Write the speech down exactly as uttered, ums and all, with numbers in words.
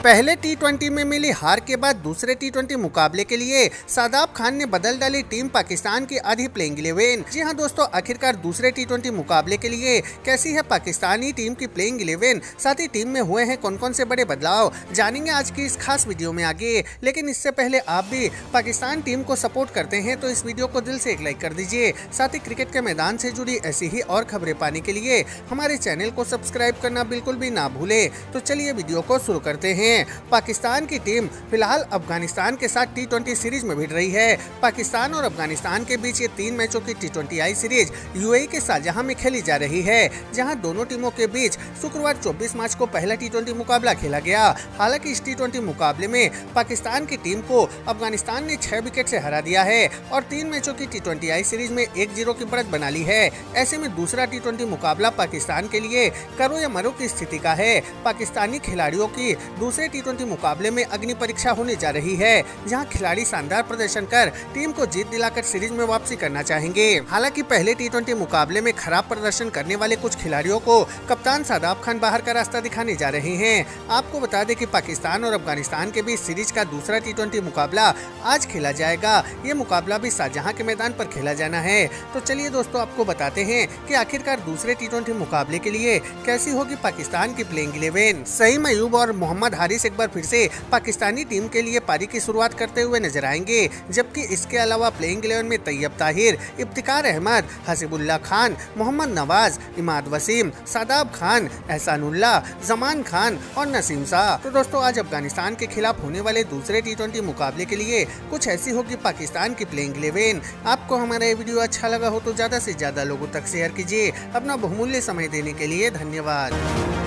पहले T twenty में मिली हार के बाद दूसरे टी ट्वेंटी मुकाबले के लिए शादाब खान ने बदल डाली टीम पाकिस्तान की आधी प्लेइंग इलेवन। जी हां दोस्तों, आखिरकार दूसरे टी ट्वेंटी मुकाबले के लिए कैसी है पाकिस्तानी टीम की प्लेइंग इलेवन, साथ ही टीम में हुए हैं कौन कौन से बड़े बदलाव, जानेंगे आज की इस खास वीडियो में आगे। लेकिन इससे पहले आप भी पाकिस्तान टीम को सपोर्ट करते हैं तो इस वीडियो को दिल से एक लाइक कर दीजिए। साथ ही क्रिकेट के मैदान से जुड़ी ऐसी ही और खबरें पाने के लिए हमारे चैनल को सब्सक्राइब करना बिल्कुल भी ना भूले। तो चलिए वीडियो को शुरू करते हैं। पाकिस्तान की टीम फिलहाल अफगानिस्तान के साथ टी ट्वेंटी सीरीज में भिड़ रही है। पाकिस्तान और अफगानिस्तान के बीच ये तीन मैचों की T twenty I series UAE के शारजाह में खेली जा रही है, जहां दोनों टीमों के बीच शुक्रवार चौबीस मार्च को पहला टी ट्वेंटी मुकाबला खेला गया। हालांकि इस टी ट्वेंटी मुकाबले में पाकिस्तान की टीम को अफगानिस्तान ने छह विकेट से हरा दिया है और तीन मैचों की टी ट्वेंटी आई सीरीज में एक जीरो की बढ़त बना ली है। ऐसे में दूसरा टी ट्वेंटी मुकाबला पाकिस्तान के लिए करो या मरो की स्थिति का है। पाकिस्तानी खिलाड़ियों की दूसरे टी ट्वेंटी मुकाबले में अग्नि परीक्षा होने जा रही है, जहां खिलाड़ी शानदार प्रदर्शन कर टीम को जीत दिलाकर सीरीज में वापसी करना चाहेंगे। हालांकि पहले टी ट्वेंटी मुकाबले में खराब प्रदर्शन करने वाले कुछ खिलाड़ियों को कप्तान शादाब खान बाहर का रास्ता दिखाने जा रहे हैं। आपको बता दें कि पाकिस्तान और अफगानिस्तान के बीच सीरीज का दूसरा टी ट्वेंटी मुकाबला आज खेला जाएगा। ये मुकाबला भी शारजाह के मैदान पर खेला जाना है। तो चलिए दोस्तों, आपको बताते हैं कि आखिरकार दूसरे टी ट्वेंटी मुकाबले के लिए कैसी होगी पाकिस्तान की प्लेइंग इलेवन। सईम अयूब और मोहम्मद हारिस एक बार फिर से पाकिस्तानी टीम के लिए पारी की शुरुआत करते हुए नजर आएंगे, जबकि इसके अलावा प्लेइंग इलेवन में तैयब ताहिर, इफ्तिकार अहमद, हसीबुल्लाह खान, मोहम्मद नवाज, इमाद वसीम, शादाब खान, एहसानुल्लाह, जमान खान और नसीम शाह। तो दोस्तों, आज अफगानिस्तान के खिलाफ होने वाले दूसरे टी ट्वेंटी मुकाबले के लिए कुछ ऐसी होगी पाकिस्तान की प्लेइंग इलेवन। आपको हमारा ये वीडियो अच्छा लगा हो तो ज्यादा से ज्यादा लोगों तक शेयर कीजिए। अपना बहुमूल्य समय देने के लिए धन्यवाद।